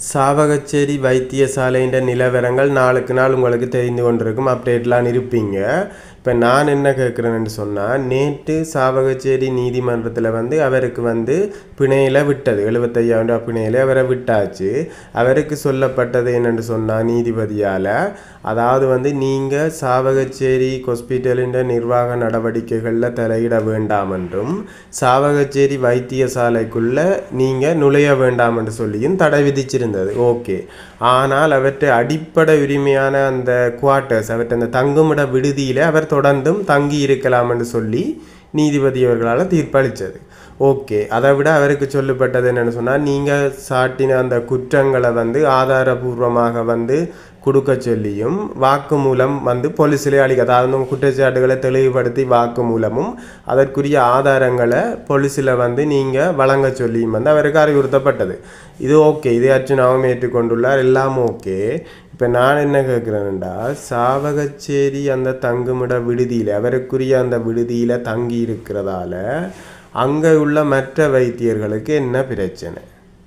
சாவகச்சேரி வைத்தியசாலையின் நிலவரங்கள் நாளுக்கு நாள் உங்களுக்கு தெரிந்து கொண்டிருக்கும், அப்டேட்லாம் இருப்பீங்க. இப்போ நான் என்ன கேட்குறேன்னு சொன்னால், நேற்று சாவகச்சேரி நீதிமன்றத்தில் அவருக்கு பிணையில் விட்டது, 75,000 ரூபா பிணையில் அவரை விட்டாச்சு. அவருக்கு சொல்லப்பட்டது என்னென்னு சொன்னால் நீதிபதியால், அதாவது நீங்கள் சாவகச்சேரி ஹாஸ்பிட்டலின் நிர்வாக நடவடிக்கைகளில் தலையிட வேண்டாம் என்றும் சாவகச்சேரி வைத்தியசாலைக்குள்ளே நீங்கள் நுழைய வேண்டாம் என்று சொல்லியும் தடை விதிச்சிருந்தது. ஓகே, ஆனால் அவற்றை அடிப்படை உரிமையான அந்த குவார்ட்டர்ஸ், அவற்றை அந்த தங்குமிட விடுதியில் அவர் தொடர்ந்தும் தங்கி இருக்கலாம் என்று சொல்லி நீதிபதி அவர்களால் தீர்ப்பளித்தது. ஓகே, அதை விட அவருக்கு சொல்லப்பட்டது என்னென்னு சொன்னால், நீங்கள் சாட்டின அந்த குற்றங்களை ஆதாரபூர்வமாக கொடுக்க சொல்லியும் வாக்குமூலம் போலீஸிலே அளிக்க, அதாவது குற்றச்சாட்டுகளை தெளிவுபடுத்தி வாக்குமூலமும் அதற்குரிய ஆதாரங்களை போலீஸில் நீங்கள் வழங்க சொல்லியும் அவருக்கு அறிவுறுத்தப்பட்டது. இது ஓகே, இதை அர்ச்சுனாவும் ஏற்றுக்கொண்டுள்ளார், எல்லாம் ஓகே. இப்போ நான் என்ன கேட்குறேன்டா, சாவகச்சேரி அந்த தங்குமிட விடுதியில், அவருக்குரிய அந்த விடுதியில் தங்கி இருக்கிறதால அங்கே உள்ள மற்ற வைத்தியர்களுக்கு என்ன பிரச்சனை?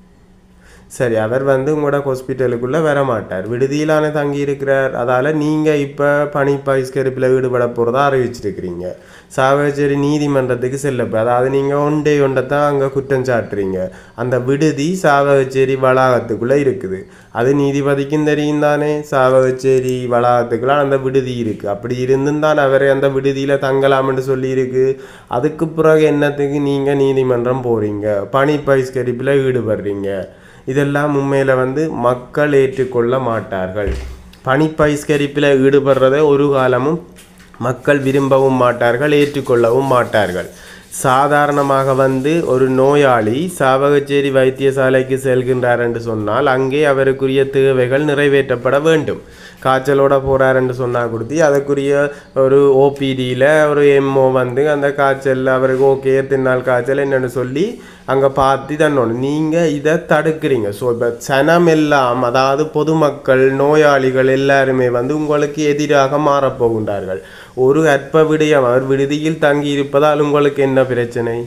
சரி, அவர் உங்களோட ஹாஸ்பிட்டலுக்குள்ளே வர மாட்டார், விடுதியிலான தங்கி இருக்கிறார். அதால் நீங்கள் இப்போ பணி பகிஷ்கரிப்பில் ஈடுபட போகிறதா அறிவிச்சிருக்கிறீங்க. சாவகச்சேரி நீதிமன்றத்துக்கு செல்லப்போ, அதாவது நீங்கள் ஒன்றை தான் அங்கே குற்றம் சாட்டுறீங்க. அந்த விடுதி சாவகச்சேரி வளாகத்துக்குள்ளே இருக்குது. அது நீதிபதிக்கும் தெரியும் தானே, சாவகச்சேரி வளாகத்துக்குள்ள அந்த விடுதி இருக்குது. அப்படி இருந்தும் தான் அவரை அந்த விடுதியில் தங்கலாம்னு சொல்லியிருக்கு. அதுக்கு பிறகு என்னத்துக்கு நீங்கள் நீதிமன்றம் போகிறீங்க, பணி பகிஷ்கரிப்பில் ஈடுபடுறீங்க? இதெல்லாம் உண்மையில் மக்கள் ஏற்றுக்கொள்ள மாட்டார்கள். பணி பகிஷ்கரிப்பில் ஈடுபடுறதை ஒரு காலமும் மக்கள் விரும்பவும் மாட்டார்கள், ஏற்றுக்கொள்ளவும் மாட்டார்கள். சாதாரணமாக ஒரு நோயாளி சாவகச்சேரி வைத்தியசாலைக்கு செல்கின்றார் என்று சொன்னால் அங்கே அவருக்குரிய தேவைகள் நிறைவேற்றப்பட வேண்டும். காய்ச்சலோட போகிறார் என்று சொன்னால் கொடுத்து அதற்குரிய ஒரு ஓபிடியில் ஒரு எம்ஓ அந்த காய்ச்சல் அவருக்கு ஓகே தின்னால் காய்ச்சல் என்னென்னு சொல்லி அங்கே பார்த்து தன்னோன்னு நீங்கள் இதை தடுக்கிறீங்க. ஸோ இப்போ சனம் எல்லாம், அதாவது பொதுமக்கள் நோயாளிகள் எல்லாருமே உங்களுக்கு எதிராக மாறப்போகின்றார்கள். ஒரு அற்ப விடயம், அவர் விடுதியில் தங்கி இருப்பதால் உங்களுக்கு என்ன பிரச்சனை?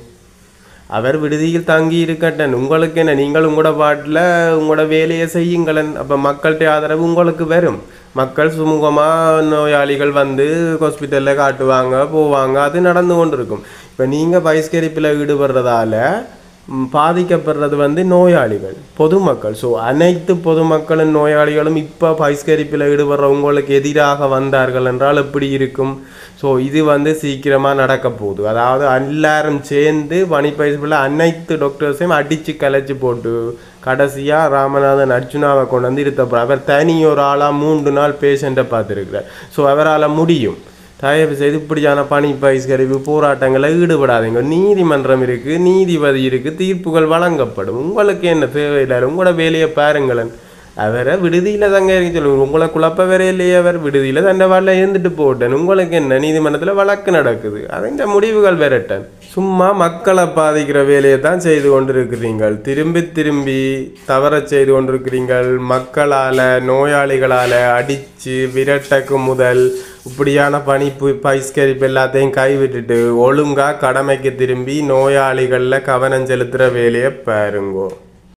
அவர் விடுதியில் தங்கி இருக்கட்டன், உங்களுக்கு என்ன? நீங்கள் உங்களோட பாட்டில் உங்களோட வேலையை செய்யுங்களன். அப்போ மக்கள்கிட்ட ஆதரவு உங்களுக்கு வரும். மக்கள் சுமூகமாக நோயாளிகள் ஹாஸ்பிட்டலில் காட்டுவாங்க, போவாங்க, அது நடந்து கொண்டு இருக்கும். இப்போ நீங்கள் பகிஷ்கரிப்பில் ஈடுபடுறதால பாதிக்கப்படுறது நோயாளிகள், பொதுமக்கள். ஸோ அனைத்து பொதுமக்களும் நோயாளிகளும் இப்போ பகிஷ்கரிப்பில் ஈடுபடுறவங்களுக்கு எதிராக வந்தார்கள் என்றால் எப்படி இருக்கும்? ஸோ இது சீக்கிரமாக நடக்க போகுது. அதாவது எல்லாரும் சேர்ந்து பணி பயிற்சியில் அனைத்து டாக்டர்ஸையும் அடித்து கலைச்சி போட்டு கடைசியாக ராமநாதன் அர்ச்சுனாவை கொண்டு இருத்தப்போ அவர் தனி ஒரு ஆளாக 3 நாள் பேஷண்ட்டை பார்த்துருக்கிறார். ஸோ அவரால் முடியும். தயவு செய்து இப்படியான பணி பகிஷ்கரிப்பு போராட்டங்களில் ஈடுபடாதீங்க. நீதிமன்றம் இருக்குது, நீதிபதி இருக்குது, தீர்ப்புகள் வழங்கப்படும். உங்களுக்கு என்ன தேவையில்லை, உங்களோட வேலையை பாருங்களேன். அவரை விடுதியில் தங்க இருக்க சொல்லுங்க. உங்களை குழப்ப வேற இல்லையே, அவர் விடுதியில் தண்டை வாழ இருந்துட்டு போட்டேன். உங்களுக்கு என்ன, நீதிமன்றத்தில் வழக்கு நடக்குது, அதன் முடிவுகள் வரட்டன். சும்மா மக்களை பாதிக்கிற வேலையை தான் செய்து கொண்டிருக்கிறீங்கள். திரும்பி திரும்பி தவற செய்து கொண்டிருக்கிறீங்கள். மக்களால் நோயாளிகளால் அடித்து விரட்டக்கு முதல் இப்படியான பகிஷ்கரிப்பு எல்லாத்தையும் கைவிட்டுட்டு ஒழுங்காக கடமைக்கு திரும்பி நோயாளிகளில் கவனம் செலுத்துகிற வேலையை பாருங்கோ.